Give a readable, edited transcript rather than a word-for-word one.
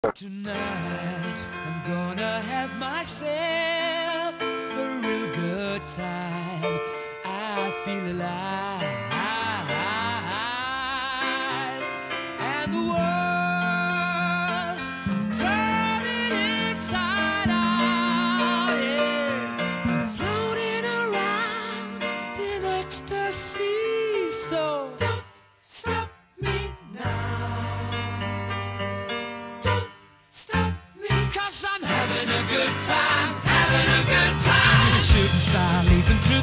Tonight I'm gonna have myself a real good time. I feel alive, and the world I'm turning inside out. Yeah, I'm floating around in ecstasy. So don't stop me now. I'm having a good time, having a good time. He's a shooting star leaping through